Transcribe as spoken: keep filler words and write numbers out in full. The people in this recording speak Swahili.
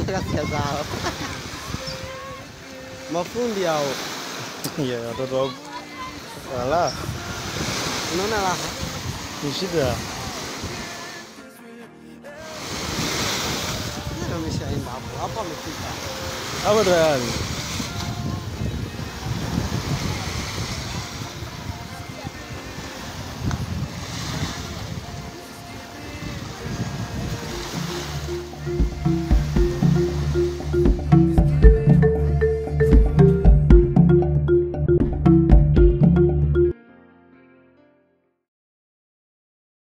ghasia zao. Mafundi hao. Yeah, watoto wala. Unaona raha? Ni shida. Ameshaenda hapo. Hapo amefika. Hapo tayari.